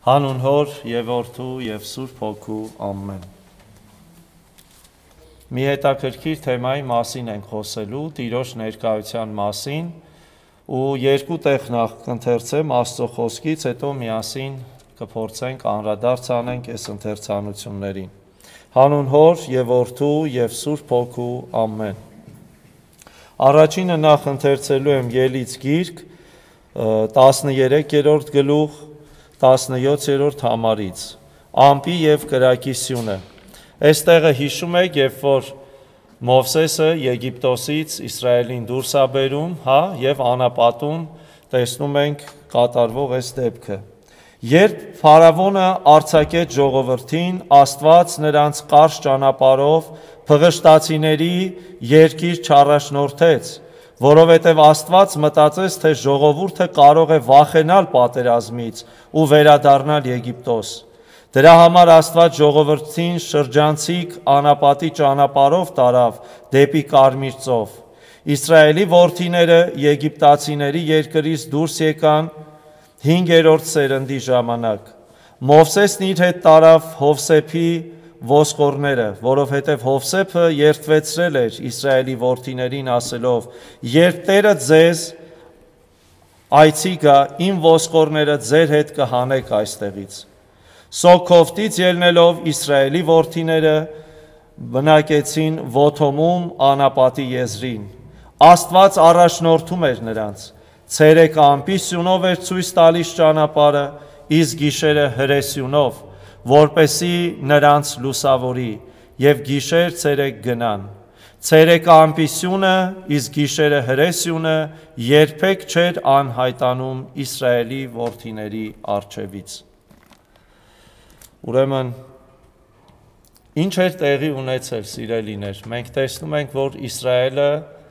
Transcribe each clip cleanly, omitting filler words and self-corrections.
Հանուն Հոր և Որդու և Սուրբ Հոգու ամեն։ Մի հետաքրքիր թեմայի մասին ենք խոսելու, Տիրոջ ներկայության մասին, ու երկու տեղ նախ կընթերցեմ Աստծո խոսքից, հետո միասին կփորձենք անդրադարձ անենք այս ընթերցանություններին։ Հանուն Հոր և Որդու և Սուրբ Հոգու ամեն։ Առաջինը նախ ընթերցելու եմ Ելից գիրք 13-րդ գլուխ 17-րդ համարից, ամպի և կրակի սյունը։ Այստեղը հիշում եք, երբ որ Մովսեսը Եգիպտոսից Իսրայելին դուրս է բերում, եւ անապատում տեսնում ենք կատարվող այս դեպքը։ Երբ Փարավոնը արձակեց ժողովրդին, Աստված նրանց կարճ ճանապարհով փղշտացիների երկիր չառաջնորդեց, որովհետև Աստված մտածեց, թե ժողովուրդը կարող է վախենալ պատերազմից ու վերադառնալ Եգիպտոս։ Դրա համար Աստված ժողովրդին շրջանցիկ անապատի ճանապարհով տարավ դեպի Կարմիր ծով։ Իսրայելի որդիները եգիպտացիների երկրից դուրս եկան 5-րդ սերնդի ժամանակ։ Մովսեսն իր հետ տարավ Հովսեփի ոսկորները, որովհետև Հովսեփը երդվեցրել էր Իսրայելի որդիներին ասելով. «Երբ Տերը ձեզ այցի գա, իմ ոսկորները ձեր հետ կհանեք այստեղից»։ Սոքովտից ելնելով Իսրայելի որդիները բնակեցին Ոթոմում անապատի եզրին։ Աստված առաջնորդում էր նրանց։ Ցերեկը ամպի սյունով էր ցույց տալիս ճանապարհը, իսկ գիշերը հրեսյունով, որպեսզի նրանց լուսավորի, եւ գիշեր ցերեկ գնան։ Ցերեկը ամպի սյունը, իսկ գիշերը հրեսյունը երբեք չէր անհայտանում Իսրայելի որդիների առջևից։ Ուրեմն ինչ էր տեղի ունեցել, սիրելիներ։ Մենք տեսնում ենք, որ Իսրայելը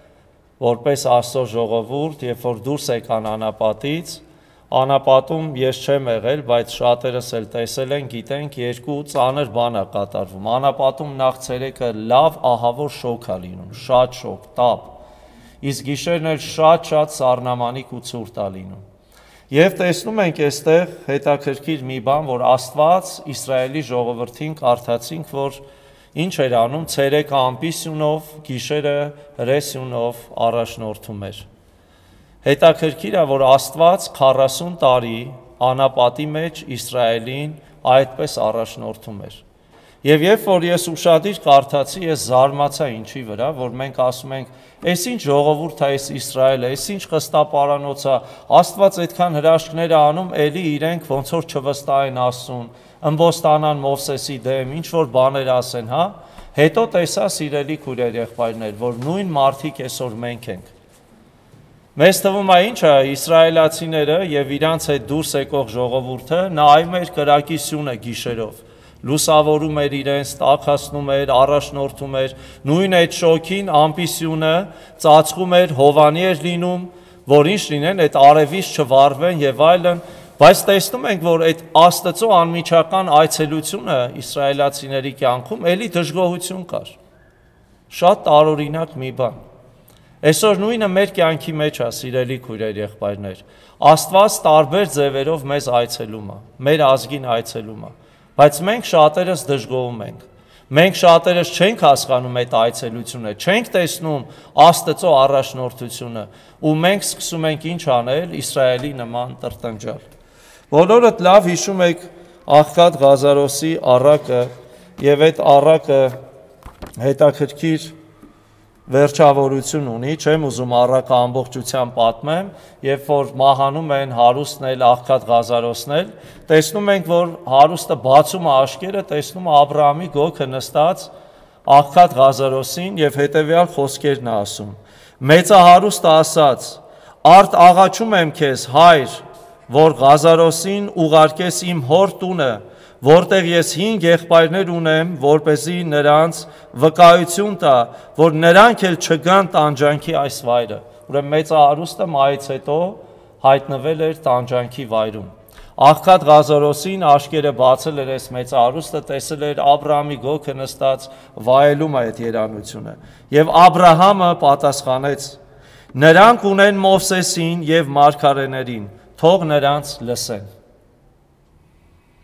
որպես Աստծո ժողովուրդ, երբ որ դուրս եկան անապատից, անապատում ես չեմ եղել, բայց շատերս էլ տեսել են, գիտենք, երկու ծանր բան է կատարվում։ Անապատում նախ ցերեկը լավ ահավոր շոգ է լինում, շատ շոգ, տապ, իսկ գիշերն էլ շատ սառնամանիք ու ցուրտ է լինում։ Եվ տեսնում ենք այստեղ հետաքրքիր մի բան, որ Աստված Իսրայելի ժողովրդին կարդացինք, որ ինչ էր անում, ցերեկը ամպի սյունով, գիշերը հրեսյունով առաջնորդում էր։ Հետաքրքիր է, որ Աստված 40 տարի անապատի մեջ Իսրայելին այդպես առաջնորդում էր։ Եվ երբ որ ես ուշադիր կարդացի, ես զարմացա ինչի վրա, որ մենք ասում ենք, այս ինչ ժողովուրդ է, այս Իսրայելը, այս ինչ խստապարանոց է, Աստված այդքան հրաշքներ է անում, էլի իրենք ոնց որ չվստահեն Աստծուն, ըմբոստանան Մովսեսի դեմ, ինչ որ բաներ ասեն, Հետո տեսա, սիրելի քույրեր, եղբայրներ, որ նույն մարդիկ այսօր մենք ենք։ Մեզ թվում է ինչ է, իսրայելացիները եւ իրանց հետ դուրս եկող ժողովուրդը նայում էր կրակի սյունը գիշերով, լուսավորում էր իրենց, տաքացնում էր, առաջնորդում էր, նույն այդ շոքին ամպի սյունը ծածկում էր, հովանի էր լինում, որ ինչ լինեն, այդ արևից չվառվեն եւ այլն, բայց տեսնում ենք, որ այդ Աստծո անմիջական այցելությունը իսրայելացիների կյանքում էլի դժգոհություն կար։ Շատ տարօրինակ մի բան։ Այսօր նույնը մեր կյանքի մեջ է, սիրելի քույրեր, եղբայրներ։ Աստված տարբեր ձևերով մեզ այցելում է, մեր ազգին այցելում է, բայց մենք շատերս դժգոհում ենք։ Մենք շատերս չենք հասկանում այդ այցելությունը, չենք տեսնում Աստծո առաջնորդությունը, ու մենք սկսում ենք ինչ անել, Իսրայելի նման տրտնջալ։ Բոլորդ լավ հիշում եք Աղքատ Ղազարոսի առակը, եւ այդ առակը հետաքրքիր վերջավորություն ունի, չեմ ուզում առակը ամբողջությամբ պատմեմ, երբ որ մահանում են հարուստն էլ, Աղքատ Ղազարոսն էլ, տեսնում ենք, որ հարուստը բացում է աշկերը, տեսնում է Աբրահամի գոգը նստած Աղքատ Ղազարոսին եւ հետեւյալ խոսքերն է ասում. Մեծահարուստը ասաց. «Արդ աղաչում եմ քեզ, հայր, որ Ղազարոսին ուղարկես իմ հոր տունը, որտեղ ես 5 եղբայրներ ունեմ, որպեսզի նրանց վկայություն տա, որ նրանք էլ չգան տանջանքի այս վայրը»։ Ուրեմն մեծահարուստը մայից հետո հայտնվել էր տանջանքի վայրում։ Աղքատ Ղազարոսին աշկերը բացել էր այս մեծահարուստը, տեսել էր Աբրահամի գոգը նստած, վայելում այդ երանությունը։ Եվ Աբրահամը պատասխանեց. «Նրանք ունեն Մովսեսին եւ մարգարեներին, թող նրանց լսեն»։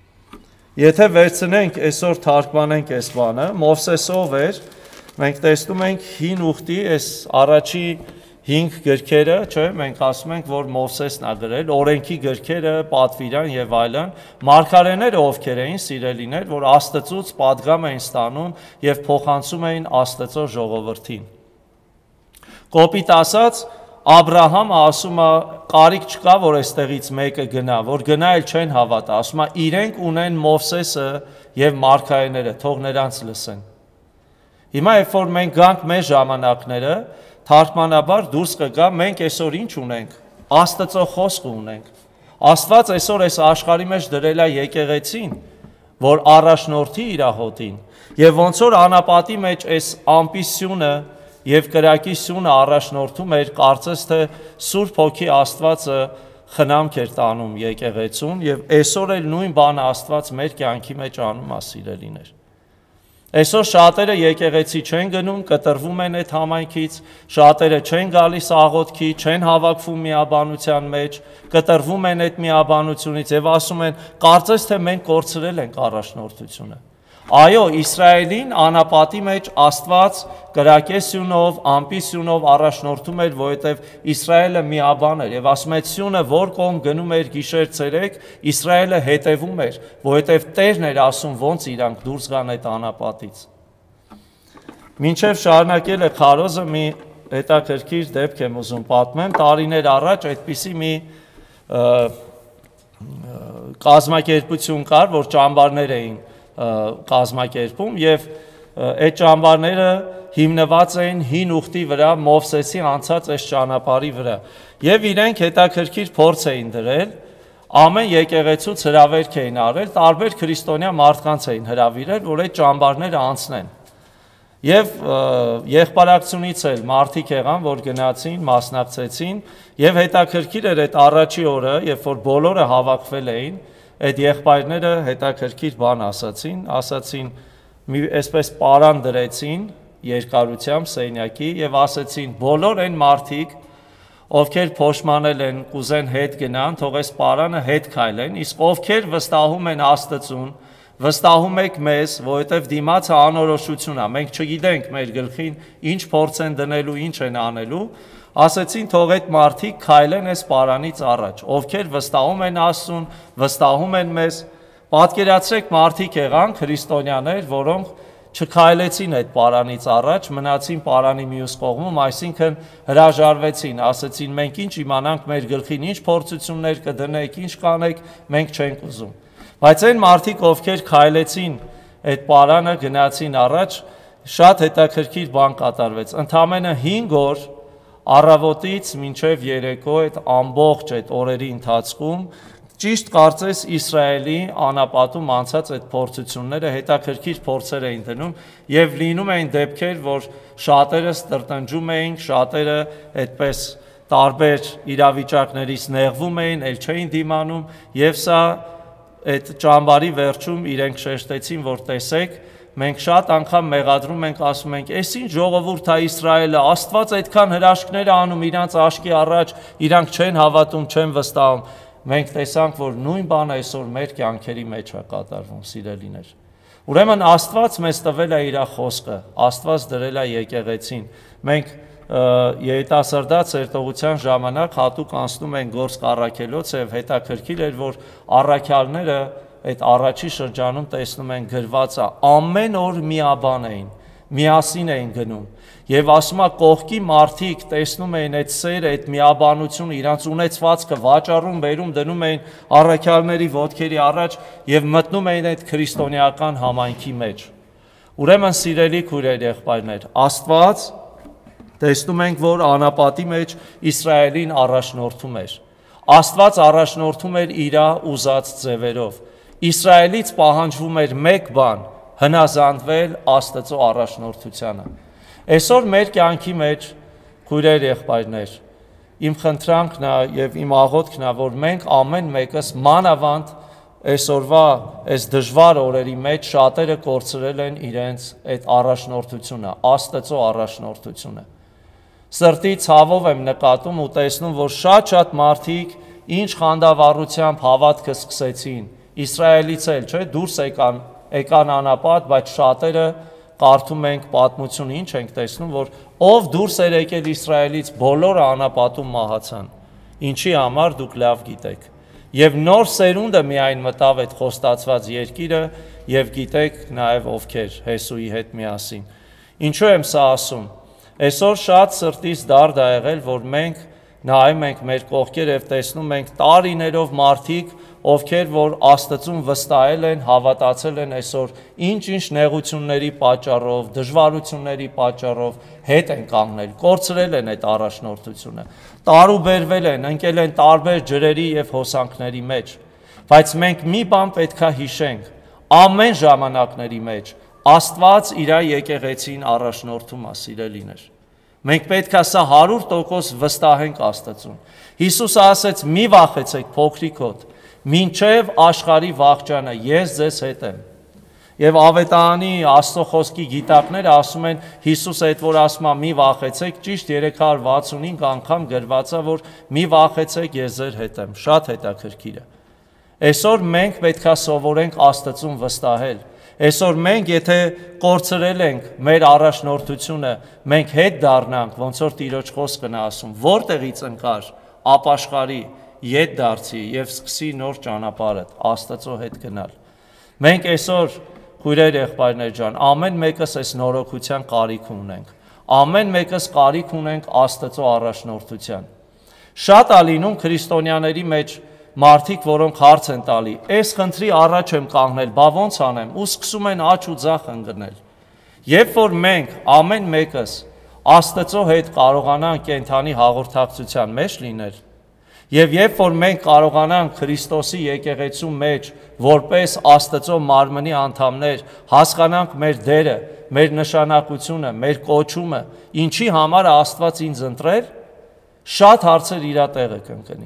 Եթե վերցնենք այսօր թարգմանենք այս բանը, Մովսեսով էր, մենք տեսնում ենք հին ուխտի այս առաջի 5 գրքերը, չէ, մենք ասում ենք, որ Մովսեսն է գրել, օրենքի գրքերը, պատվիրան եւ այլն, մարգարեները ովքեր էին սիրելիներ, որ Աստծուց պատգամ էին ստանում եւ փոխանցում էին Աստծո ժողովրդին։ Կոպիտ ասած, Աբրահամը ասում է, կարիք չկա, որ այստեղից մեկը գնա, որ գնա էլ չեն հավատա, ասում է, իրենք ունեն Մովսեսը եւ մարգարեները, թող նրանց լսեն։ Հիմա երբ որ մենք գանք մեր ժամանակները, թարգմանաբար դուրս կգա, մենք այսօր ինչ ունենք, Աստծո խոսքը ունենք։ Աստված այսօր այս աշխարհի մեջ դրել է եկեղեցին, որ առաջնորդի իր հոտին, եւ ոնց որ անապատի մեջ այս ամպիսյունը եւ կրակի սյունը առաջնորդում էր, կարծես թե Սուրբ Հոգի Աստվածը խնամք էր տանում եկեղեցուն եւ այսօր էլ նույն բանը Աստված մեր կյանքի մեջ անում է, սիրելիներ։ Այսօր շատերը եկեղեցի չեն գնում, կտրվում են այդ համայնքից, շատերը չեն գալիս աղոթքի, չեն հավաքվում միաբանության մեջ, կտրվում են այդ միաբանությունից եւ ասում են, կարծես թե մենք կորցրել ենք առաջնորդությունը։ Այո, Իսրայելին անապատի մեջ Աստված կրակեսյունով, ամպիսյունով առաջնորդում էր, որովհետև Իսրայելը միաբան էր եւ ասում է սյունը որ կողմ գնում էր գիշեր ցերեկ, Իսրայելը հետևում էր, որովհետև Տերն էր ասում ոնց իրանք դուրս գան այդ անապատից։ Մինչև շարունակել է Քարոզը մի հետաքրքիր դեպք եմ ուզում պատմեմ, տարիներ առաջ այդպիսի մի կազմակերպություն կար, որ ճամբարներ էին կազմակերպում եւ այդ ճամբարները հիմնված էին հին ուխտի վրա, Մովսեսի անցած այս ճանապարհի վրա եւ իրենք հետաքրքիր փորձ էին դրել, ամեն եկեղեցուց հրավերք էին արել, տարբեր քրիստոնյա մարդկանց էին հրավիրել, որ այդ ճամբարները անցնեն։ Եվ եղբարակցությունից էլ մարդիկ եղան, որ գնացին, մասնակցեցին եւ հետաքրքիր էր այդ առաջի օրը, երբ որ բոլորը հավաքվել էին, այդ եղբայրները հետաքրքիր բան ասացին, մի այսպես պարան դրեցին երկարությամբ սենյակի եւ ասացին բոլոր այն մարդիկ, ովքեր փոշմանել են, կուզեն հետ գնան, թող այս պարանը հետ քայլեն, իսկ ովքեր վստահում են Աստծուն, վստահում եք մեզ, որովհետև դիմացը անորոշություն է, մենք չգիտենք մեր գլխին ինչ փորձ են դնելու, ինչ են անելու, ասեցին թող այդ մարդիկ քայլեն այս պարանից առաջ, ովքեր վստահում են Աստծուն, վստահում են մեզ, պատկերացրեք մարդիկ եղան քրիստոնյաներ, որոնք չքայլեցին այդ պարանից առաջ, մնացին պարանի մյուս կողմում, այսինքն հրաժարվեցին, ասեցին մենք ինչ իմանանք մեր գլխին ինչ փորձություններ կդնեք, ինչ կանեք, մենք չենք ուզում։ Բայց այն մարդիկ, ովքեր քայլեցին այդ պարանը, գնացին առաջ, շատ հետաքրքիր բան կատարվեց։ Ընդամենը 5 օր առավոտից մինչև երեկո այդ ամբողջ այդ օրերի ընթացքում ճիշտ կարծես Իսրայելի անապատում անցած այդ փորձությունները հետաքրքիր փորձեր էին դնում եւ լինում էին դեպքեր, որ շատերը ստրտնջում էին, շատերը այդպես տարբեր իրավիճակներից նեղվում էին, ել չէին դիմանում եւ սա այդ ճամբարի վերջում իրենք շեշտեցին, որ տեսեք, մենք շատ անգամ մեղադրում ենք, ասում ենք, «Էս ինչ ժողովուրդ է Իսրայելը, Աստված այդքան հրաշքներ է անում իրանց աշկի առաջ, իրանք չեն հավատում, չեն վստահում»։ Մենք տեսանք, որ նույն բանը այսօր մեր կյանքերի մեջ է կատարվում, սիրելիներ։ Ուրեմն Աստված մեզ տվել է իր խոսքը, Աստված դրել է եկեղեցին։ Մենք երիտասարդաց երթողության ժամանակ հատուկ անցնում են Գորսկ առաքելոց եւ հետաքրքիր էր, որ առաքյալները այդ առաջի շրջանում տեսնում են գրված է ամեն օր միաբան էին, միասին էին գնում եւ ասում է կողքի մարդիկ տեսնում էին այդ սերը, այդ միաբանությունը, իրանց ունեցվածքը վաճառում, բերում, դնում էին առաքյալների ոտքերի առաջ եւ մտնում էին այդ քրիստոնեական համայնքի մեջ։ Ուրեմն սիրելի քույրեր, եղբայրներ, Աստված տեսնում ենք, որ անապատի մեջ Իսրայելին առաջնորդում էր։ Աստված առաջնորդում էր իր ուզած ձևերով։ Իսրայելից պահանջվում էր մեկ բան՝ հնազանդվել Աստծո առաջնորդությանը։ Այսօր մեր կյանքի մեջ, քույրեր, եղբայրներ, իմ խնդրանքն է եւ իմ աղոթքն է, որ մենք ամեն մեկս մանավանդ այսօրվա այս դժվար օրերի մեջ շատերը կորցրել են իրենց այդ առաջնորդությունը, Աստծո առաջնորդությունը։ Սրտի ցավով եմ նկատում ու տեսնում, որ շատ մարդիկ ինչ խանդավառությամբ հավատքը սկսեցին, Իսրայելից էլ, չէ, դուրս եկան անապատ, բայց շատերը կարդում ենք պատմություն, ինչ ենք տեսնում, որ ով դուրս էր եկել Իսրայելից, բոլորը անապատում մահացան։ Ինչի համար դուք լավ գիտեք։ Եվ նոր սերունդը միայն մտավ այդ խոստացված երկիրը, եւ գիտեք նաեւ ովքեր Հեսուի հետ միասին։ Ինչու եմ սա ասում։ Այսօր շատ սրտից դարդ ա եղել, որ մենք նայում ենք մեր կողքեր եւ տեսնում ենք տարիներով մարդիկ, ովքեր որ Աստծուն վստահել են, հավատացել են այսօր ինչ-ինչ նեղությունների պատճառով, դժվարությունների պատճառով հետ են կանգնել, կորցրել են այդ առաջնորդությունը, տարուբերվել են, ընկել են տարբեր ջրերի եւ հոսանքների մեջ, բայց մենք մի բան պետքա հիշենք, ամեն ժամանակների մեջ Աստված իր եկեղեցին առաջնորդում է, սիրելիներ։ Մենք պետք է սա 100% վստահենք Աստծուն։ Հիսուսը ասեց՝ մի վախեցեք փոքրիկոտ, մինչև աշխարհի վախճանը ես ձեզ հետ եմ։ Եվ Ավետարանի Աստծո խոսքի գիտակները ասում են Հիսուսը այդ որ ասում է մի վախեցեք, ճիշտ 365 անգամ գրված է, որ մի վախեցեք, ես ձեր հետ եմ։ Շատ հետաքրքիր է։ Այսօր մենք պետք է սովորենք Աստծուն վստահել։ Այսօր մենք եթե կորցրել ենք մեր առաջնորդությունը, մենք հետ դառնանք, ոնց որ Տիրոջ խոսքն է ասում, որտեղից ընկար ապաշխարի, ետ դարձի եւ սկսի նոր ճանապարհը Աստծո հետ գնալ։ Մենք այսօր քույրեր եղբայրներ ջան, ամեն մեկս այս նորոգության կարիք ունենք։ Ամեն մեկս կարիք ունենք Աստծո առաջնորդության։ Շատ է լինում քրիստոնյաների մեջ մարդիկ, որոնք հարց են տալի, այս խնդրի առաջ եմ կանգնել, բա ոնց անեմ, ու սկսում են աչ ու ձախ ընկնել։ Երբ որ մենք ամեն մեկս Աստծո հետ կարողանանք կենթանի հաղորդակցության մեջ լինել, եւ երբ որ մենք կարողանանք Քրիստոսի եկեղեցու մեջ որպես Աստծո մարմնի անդամներ հասկանանք մեր դերը, մեր նշանակությունը, մեր կոչումը, ինչի համար է Աստված ինձ ընտրել, շատ հարցեր իր տեղը կընկնի։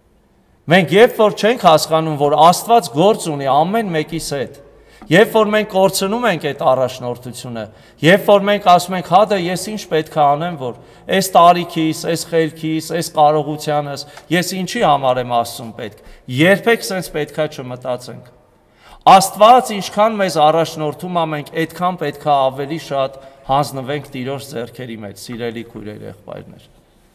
Մենք երբ որ չենք հասկանում, որ Աստված գործ ունի ամեն մեկիս հետ, երբ որ մենք կորցնում ենք այդ առաջնորդությունը, երբ որ մենք ասում ենք, հա դա ես ինչ պետք է անեմ, որ այս տարիքիս, այս խելքիս, այս կարողությանս, ես ինչի համար եմ Աստծուն պետք, երբեք սենց պետքա չմտածենք։ Աստված ինչքան մեզ առաջնորդում է, մենք այդքան պետք է ավելի շատ հանձնվենք Տիրոջ ձեռքերի մեջ, սիրելի քույրեր, եղբայրներ։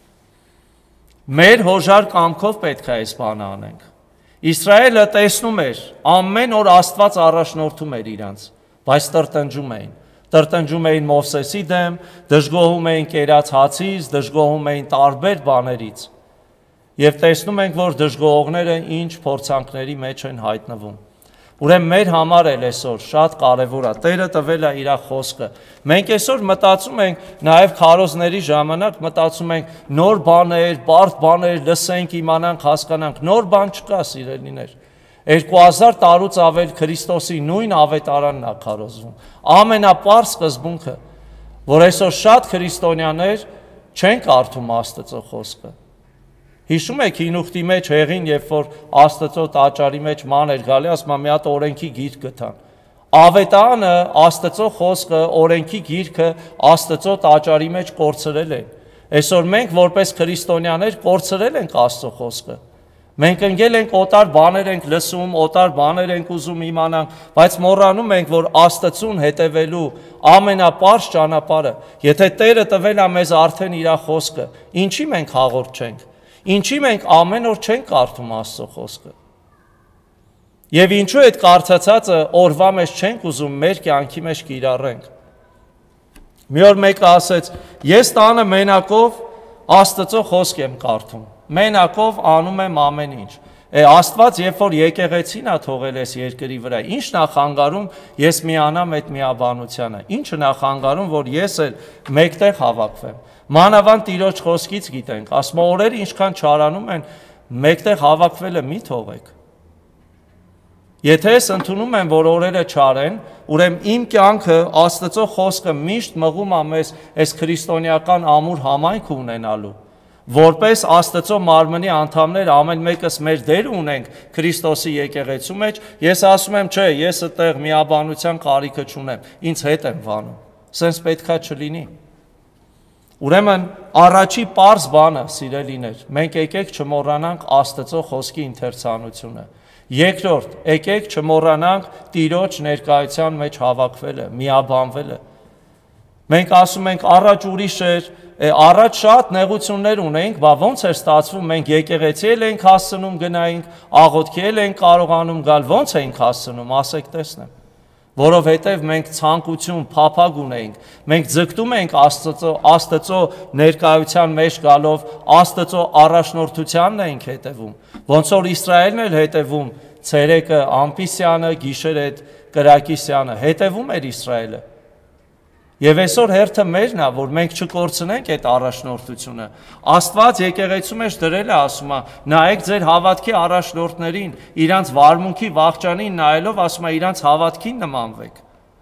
Մեր հոժար կամքով պետք է այս բանը անենք։ Իսրայելը տեսնում էր, ամեն օր Աստված առաջնորդում էր իրանց, բայց տրտնջում էին Մովսեսի դեմ, դժգոհում էին կերած հացից, դժգոհում էին տարբեր բաներից։ Եվ տեսնում ենք, որ դժգոհողները ինչ փորձանքների մեջ են հայտնվում։ Ուրեմն մեր համար էլ այսօր շատ կարևոր է, Տերը տվել է իր խոսքը։ Մենք այսօր մտածում ենք, նաև քարոզների ժամանակ մտածում ենք նոր բաներ, բարդ բաներ լսենք, իմանանք, հասկանանք, նոր բան չկա, սիրելիներ։ 2000 տարուց ավել Քրիստոսի նույն ավետարանն է քարոզվում։ Ամենապարզ սկզբունքը, որ այսօր շատ քրիստոնյաներ չեն կարդում Աստծո խոսքը։ Հիշում եք Հինուխտի մեջ հեղին, երբ որ Աստծո տաճարի մեջ ման էր գալի, ասում է մի հատ օրենքի գիրք գտան։ Ավետարանը, Աստծո խոսքը, օրենքի գիրքը Աստծո տաճարի մեջ կորցրել են։ Այսօր մենք որպես քրիստոնյաներ կորցրել ենք Աստծո խոսքը։ Մենք ընկել ենք օտար բաներ ենք լսում, օտար բաներ ենք ուզում իմանանք, բայց մոռանում ենք, որ Աստծուն հետևելու ամենապարզ ճանապարհը, եթե Տերը տվել է մեզ արդեն իր խոսքը, ինչի մենք հաղորդ չենք։ Ինչի մենք ամեն օր չենք կարդում Աստծո խոսքը։ Եվ ինչու այդ կարդացածը օրվա մեջ չենք ուզում մեր կյանքի մեջ կիրառենք։ Մի օր մեկը ասեց, ես տանը մենակով Աստծո խոսք եմ կարդում, մենակով անում եմ ամեն ինչ։ Աստված երբ որ եկեղեցին է թողել այս երկրի վրա, ի՞նչն է խանգարում ես միանամ այդ միաբանությանը, ի՞նչն է խանգարում, որ ես էլ մեկտեղ հավաքվեմ։ Մանավանդ Տիրոջ խոսքից գիտենք, ասում օրերը ինչքան չարանում են, մեկտեղ հավաքվելը մի թողեք։ Եթե ես ընդունում եմ, որ օրերը չարեն, ուրեմն իմ կյանքը Աստծո խոսքը միշտ մղում է մեզ այս քրիստոնեական ամուր համայնք ունենալու, որպես Աստծո մարմնի անդամներ ամեն մեկս մեր դեր ունենք Քրիստոսի եկեղեցու մեջ, ես ասում եմ, չէ, ես այդտեղ միաբանության կարիքը չունեմ, ինձ հետ եմ վանում, սենց պետքա չլինի։ Ուրեմն առաջի պարզ բանը, սիրելիներ, մենք եկեք չմոռանանք Աստծո խոսքի ընթերցանությունը։ Երկրորդ, եկեք չմոռանանք Տիրոջ ներկայության մեջ հավաքվելը, միաբանվելը։ Մենք ասում ենք առաջ ուրիշ էր, առաջ շատ նեղություններ ունենք, բա ոնց էր ստացվում, մենք եկեղեցի ենք հասցնում գնայինք, աղոթքի ենք կարողանում գալ, ոնց էինք հասցնում, ասեք տեսնեմ։ Որովհետև մենք ցանկություն, փափագ ունենք, մենք ձգտում ենք Աստծո ներկայության մեջ գալով, Աստծո առաջնորդությանն ենք հետևում, ոնց որ Իսրայելն էլ հետևում, ցերեկը ամպիսյանը, գիշերը այդ կրակիսյանը, հետևում էր Իսրայելը։ Եվ այսօր հերթը մերն է, որ մենք չկորցնենք այդ առաջնորդությունը։ Աստված եկեղեցու մեջ դրել է, ասում է, նայեք ձեր հավատքի առաջնորդներին, իրանց վարմունքի վախճանին նայելով, ասում է, իրանց հավատքին նմանվեք։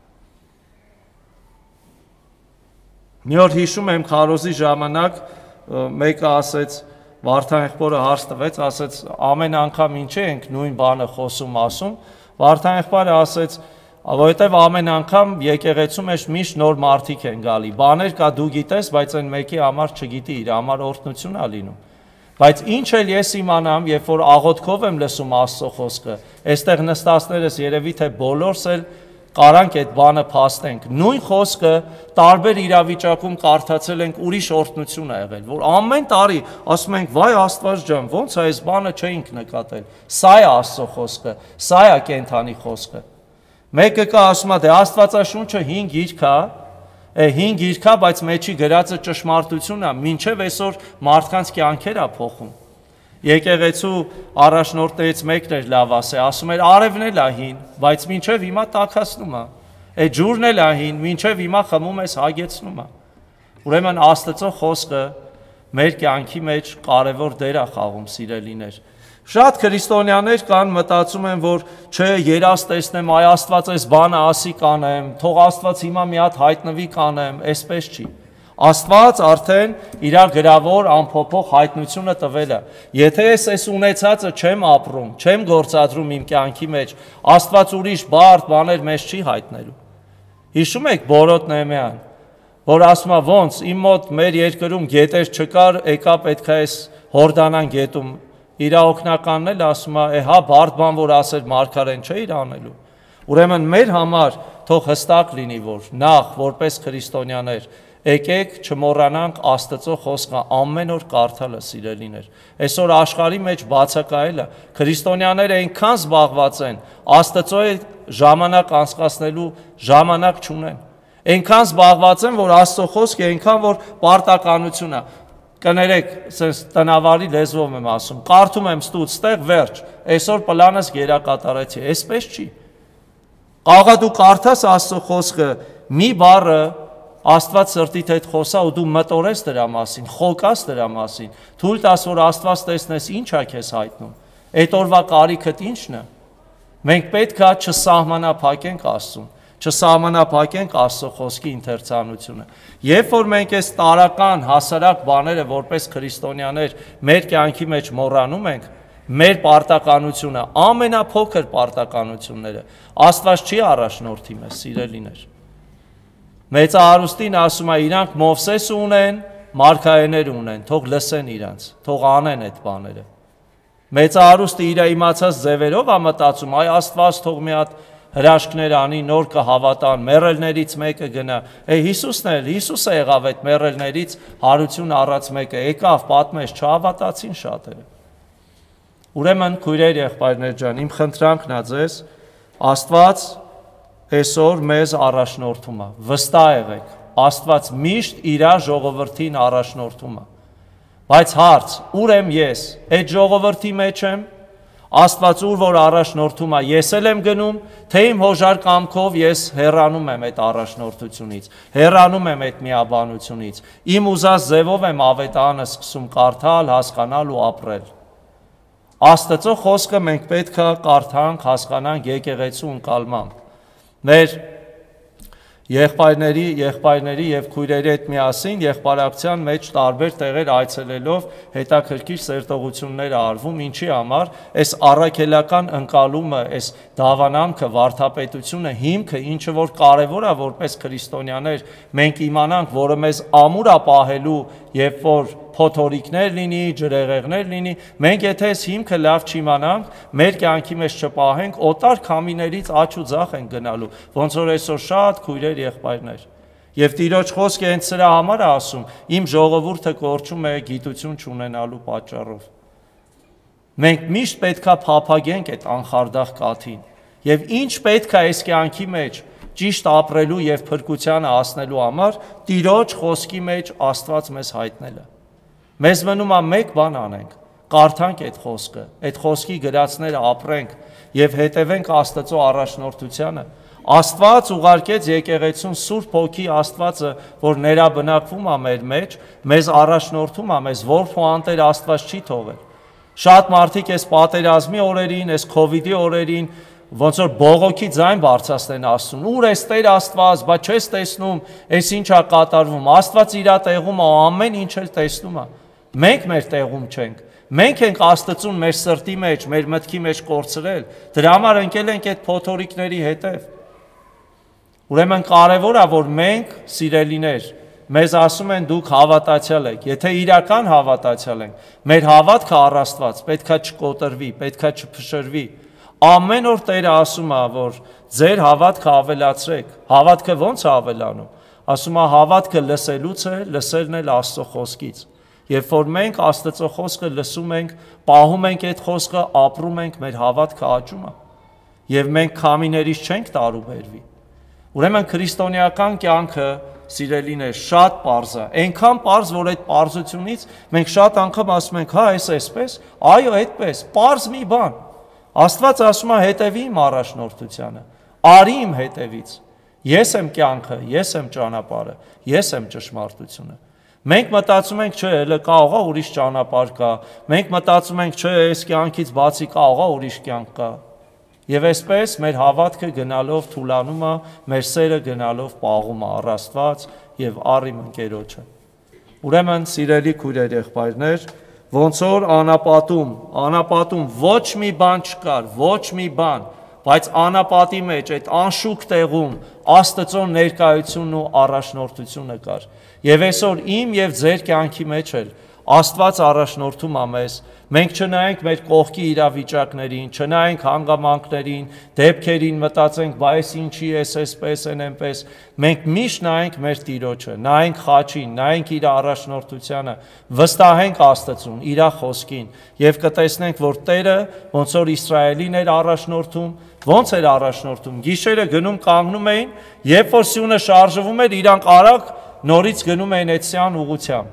Մի օր հիշում եմ քարոզի ժամանակ մեկը ասեց, Վարդան եղբորը հարց տվեց, ասեց, ամեն անգամ ինչ ենք նույն բանը խոսում, ասում, Վարդան եղբորը ասեց, որովհետև ամեն անգամ եկեղեցու մեջ միշտ նոր մարդիկ են գալի, բաներ կա դու գիտես, բայց այն մեկի համար չգիտի, իր համար օրհնություն է լինում։ Բայց ինչ էլ ես իմանամ, երբ որ աղոթքով եմ լսում Աստծո խոսքը, այստեղ նստածներս երևի թե բոլորս էլ կարանք այդ բանը փաստենք։ Նույն խոսքը տարբեր իրավիճակում կարդացել ենք ուրիշ օրհնություն է եղել, որ ամեն տարի ասում ենք, վայ Աստված ջան, ոնց է այս բանը չէինք նկատել։ Սա է Աստծո խոսքը, սա է կենթանի խոսքը։ Մեկը կա ասում է, դե Աստվածաշունչը 5 գիրք է, 5 գիրք է, բայց մեջի գրածը ճշմարտություն է, մինչև այսօր մարդկանց կյանքեր է փոխում։ Եկեղեցու առաջնորդներից մեկն էր լավ ասում էր, արևն էլ է հին, բայց մինչև հիմա տաքացնում է։ Այդ ջուրն էլ է հին, մինչև հիմա խմում ես հագեցնում է։ Ուրեմն Աստծո խոսքը մեր կյանքի մեջ կարևոր դեր է խաղում, սիրելիներ։ Շատ քրիստոնյաներ կան, մտածում են, որ չէ, երաս տեսնեմ, այ Աստված այս բանը ասի կանեմ, թող Աստված հիմա մի հատ հայտնվի կանեմ, այսպես չի։ Աստված արդեն իր գրավոր անփոփոխ հայտնությունը տվել է։ Եթե ես այս ունեցածը չեմ ապրում, չեմ գործադրում իմ կյանքի մեջ, Աստված ուրիշ բարդ բաներ մեզ չի հայտնելու։ Հիշում եք Բորոտ Նեհեմիան, որ ասում է ոնց իմ մոտ մեր երկրում գետեր չկար, եկա պետք է այս Հորդանան գետում իր օգնականն էլ ասում է, հա բարդ բան որ ասեր մարգարեն չէ իր անելու։ Ուրեմն մեր համար թող հստակ լինի, որ նախ որպես քրիստոնյաներ եկեք չմոռանանք Աստծո խոսքը ամեն օր կարդալը, սիրելիներ։ Այսօր աշխարհի մեջ բացակայելը քրիստոնյաները այնքան զբաղված են, Աստծո ժամանակ անցկացնելու ժամանակ չունեն։ Այնքան զբաղված են, որ Աստծո խոսքը այնքան որ պարտականություն է։ Կներեք, sense տնավարի լեզվով եմ ասում, կարդում եմ ստուց, ստեղ վերջ, այսօր պլանս գերակատարեցի, այսպես չի։ Աղա դու կարդաս Աստծո խոսքը, մի բառը Աստված սրտիդ հետ խոսա ու դու մտորես դրա մասին, խոկաս դրա մասին, թույլ տաս որ Աստված տեսնես ինչ է քեզ հայտնում, այդ օրվա կարիքդ ինչն է։ Մենք պետք է չսահմանափակենք Աստծուն, չսահմանափակենք Աստծո խոսքի ընթերցանությունը։ Երբ որ մենք այս տարական հասարակ բաները որպես քրիստոնյաներ մեր կյանքի մեջ մոռանում ենք, մեր պարտականությունը, ամենափոքր պարտականությունները, Աստված չի առաջնորդի մեզ, սիրելիներ։ Մեծահարուստին ասում է, իրանք Մովսես ունեն, մարգարեներ ունեն, թող լսեն իրանց, թող անեն այդ բաները։ Մեծահարուստը իր իմացած ձևերով է մտածում, այ Աստված թող մի հատ հրաշքներ անի, նոր կհավատան, մեռելներից մեկը գնա։ Հիսուսն էլ, Հիսուսը եղավ այդ մեռելներից հարություն առած մեկը, եկավ, պատմեց, չհավատացին շատերը։ Ուրեմն քույրեր, եղբայրներ ջան, իմ խնդրանքն է ձեզ, Աստված այսօր մեզ առաջնորդում է, վստահ եղեք, Աստված միշտ իր ժողովրդին առաջնորդում է։ Բայց հարց, ուր եմ ես, այդ ժողովրդի մեջ եմ, Աստված ուր որ առաջնորդում է, ես էլ եմ գնում, թե իմ հոժար կամքով ես հեռանում եմ այդ առաջնորդությունից, հեռանում եմ այդ միաբանությունից, իմ ուզած ձևով եմ ավետարանը սկսում կարդալ, հասկանալ ու ապրել։ Աստծո խոսքը մենք պետք է կարդանք, հասկանանք եկեղեցու ընկալմամբ։ Մեր եղբայրների եւ քույրերի հետ միասին եղբայրակցության մեջ տարբեր տեղեր այցելելով հետաքրքիր սերտողություններ արվում, ինչի համար այս առաքելական ընկալումը, այս դավանամքը, վարդապետությունը, հիմքը, ինչը որ կարևոր է որպես քրիստոնյաներ, մենք իմանանք, որը մեզ ամուր է պահելու, երբ որ փոթորիկներ լինի, ջրեղեղներ լինի, մենք եթե այս հիմքը լավ չիմանանք, մեր կյանքի մեջ չպահենք, օտար քամիներից աջ ու ձախ են գնալու, ոնց որ այսօր շատ քույրեր, եղբայրներ։ Եվ Տիրոջ խոսքը հենց սրա համար է ասում, իմ ժողովուրդը կորչում է գիտություն չունենալու պատճառով։ Մենք միշտ պետքա փափագենք այդ անխարդախ կաթին։ Եվ ինչ պետք է այս կյանքի մեջ ճիշտ ապրելու եւ փրկությանը հասնելու համար Տիրոջ խոսքի մեջ Աստված մեզ հայտնելը։ Մեզ մնում է մեկ բան անենք, կարդանք այդ խոսքի գրածները ապրենք եւ հետևենք Աստծո առաջնորդությանը։ Աստված ուղարկեց եկեղեցուն Սուրբ Հոգի Աստվածը, որ ներաբնակվում է մեր մեջ, մեզ առաջնորդում է, մեզ որփու անտեր Աստված չի թողել։ Շատ մարդիկ այս պատերազմի օրերին, այս Քովիդի օրերին ոնց որ բողոքի ձայն բարձրացնեն Աստծուն, ուր ես Տեր Աստված, բա չես տեսնում, այս ինչա կատարվում, Աստված իր տեղում է, ամեն ինչ էլ տեսնում է։ Մենք մեր տեղում չենք, մենք ենք Աստծուն մեր սրտի մեջ, մեր մտքի մեջ կորցրել, դրա համար ընկել ենք այդ փոթորիկների հետև։ Ուրեմն կարևոր է, որ մենք, սիրելիներ, մեզ ասում են դուք հավատացյալ եք, եթե իրական հավատացյալ ենք, մեր հավատքը առ Աստված պետքա չկոտրվի, պետքա չփշրվի։ Ամեն օր Տերը ասում է, որ ձեր հավատքը ավելացրեք, հավատքը ո՞նց է ավելանում, ասում է հավատքը լսելուց է, լսելն էլ Աստծո խոսքից, երբ որ մենք Աստծո խոսքը լսում ենք, պահում ենք այդ խոսքը, ապրում ենք, մեր հավատքը աճում է, և մենք քամիներից չենք տարուբերվի, ուրեմն քրիստոնեական կյանքը, սիրելիներ, շատ պարզ է, այնքան պարզ, որ այդ պարզությունից մենք շատ անգամ ասում ենք, հա, այս էսպես, այո, այդպես, պարզ մի բան, Աստված ասում է հետևի իմ առաջնորդությանը, արի իմ հետևից, ես եմ կյանքը, ես եմ ճանապարհը, ես եմ ճշմարտությունը։ Մենք մտածում ենք, չէ, հələ կա ուրիշ ճանապարհ կա, մենք մտածում ենք, չէ, այս կյանքից բացի կա ուրիշ կյանք կա։ Եվ այսպես մեր հավատքը գնալով թուլանում է, մեր սերը գնալով պաղում է առ Աստված եւ առ իմ ընկերոջը։ Ուրեմն, սիրելի քույրեր, եղբայրներ, ոնց որ անապատում ոչ մի բան չկար, ոչ մի բան, բայց անապատի մեջ այդ անշուք տեղում Աստծո ներկայությունն ու առաջնորդությունը կար։ Եվ այսօր իմ եւ ձեր կյանքի մեջ էլ Աստված առաջնորդում է մեզ, մենք չնայենք մեր կողքի իրավիճակներին, չնայենք հանգամանքներին, դեպքերին մտածենք, բա այս ինչի է, այսպես են, այնպես, մենք միշտ նայենք մեր Տիրոջը, նայենք խաչին, նայենք իր առաջնորդությանը, վստահենք Աստծուն, իր խոսքին, եւ կտեսնենք, որ Տերը ոնց որ Իսրայելին էր առաջնորդում, ոնց էր առաջնորդում, գիշերը գնում կանգնում էին, երբ որ սյունը շարժվում էր, իրանք արագ նորից գնում էին այդ սյան ուղությամբ։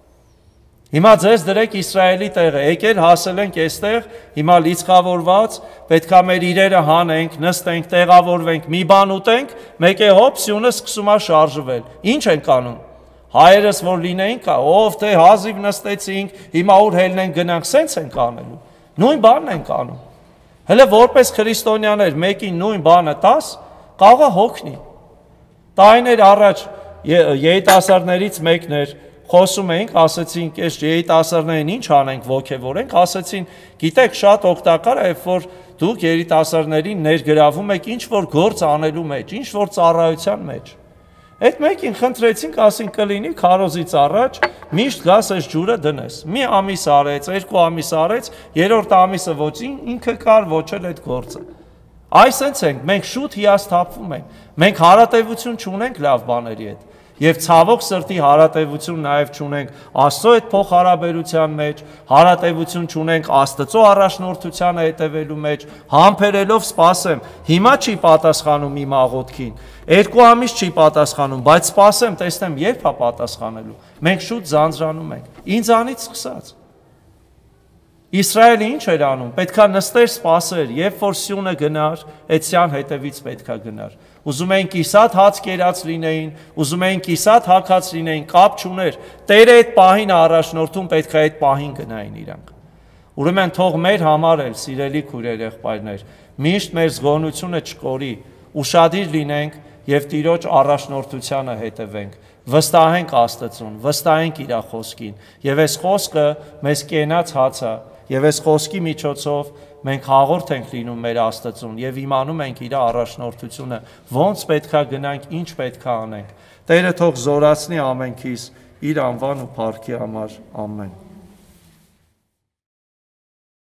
Հիմա ձեզ դրեք Իսրայելի տեղը, եկել հասել ենք այստեղ, հիմա լիցքավորված, պետքա մեր իրերը հանենք, նստենք, տեղավորվենք, մի բան ուտենք, մեկ է հոպ սյունը սկսում է շարժվել։ Ինչ ենք անում։ Հայերս որ լինեինք, ով թե հազիվ նստեցինք, հիմա ուր հելնենք գնանք, սենց ենք անելու։ Նույն բանն ենք անում։ Հələ որպես քրիստոնյաներ մեկին նույն բանը տաս, կարող է հոգնի։ Տարիներ առաջ երիտասարդներից մեկն էր, խոսում էինք, ասեցինք, այս երիտասարդներին ինչ անենք, ոգևորենք, ասեցին, գիտեք, շատ օգտակար է, երբ որ դուք երիտասարդներին ներգրավում եք ինչ-որ գործ անելու մեջ, ինչ-որ ծառայության մեջ։ Այդ մեկին խնդրեցինք, ասենք կլինի քարոզից առաջ, միշտ գաս այս ջուրը դնես։ Մի ամիս արեց, 2 ամիս արեց, 3-րդ ամիսը ոչ ինքը կար, ոչ էլ այդ գործը։ Այսենց ենք, մենք շուտ հիասթափվում ենք, մենք հարատևություն չունենք լավ բաների հետ։ Եվ ցավոք սրտի հարատևություն նաև չունենք Աստծո հետ փոխհարաբերության մեջ, հարատևություն չունենք Աստծո առաջնորդությանը հետևելու մեջ, համբերելով սպասեմ, հիմա չի պատասխանում իմ աղոթքին, 2 ամիս չի պատասխանում, բայց սպասեմ, տեսնեմ երբ է պատասխանելու։ Մենք շուտ ձանձրանում ենք, ինձանից սկսած։ Իսրայելը ինչ էր անում, պետքա նստեր սպասեր, երբ որ սյունը գնար, այդ սյան հետևից պետքա գնար։ Ուզում էին կիսատ հաց կերած լինեին, ուզում էին կիսատ հագած լինեին, կապ չուներ, Տերը այդ պահին առաջնորդում պետքա այդ պահին գնային իրանք։ Ուրեմն թող մեր համար էլ, սիրելի քույրեր, եղբայրներ, միշտ մեր զգոնությունը չկորի, ուշադիր լինենք եւ Տիրոջ առաջնորդությանը հետևենք, վստահենք Աստծուն, վստահենք իր խոսքին, եւ այս խոսքը մեզ կենաց հաց է, եւ այս խոսքի միջոցով մենք հաղորդ ենք լինում մեր Աստծուն եւ իմանում ենք իր առաջնորդությունը, ոնց պետքա գնանք, ինչ պետքա անենք։ Տերը թող զորացնի ամենքիս իր անվան ու փառքի համար։ Ամեն։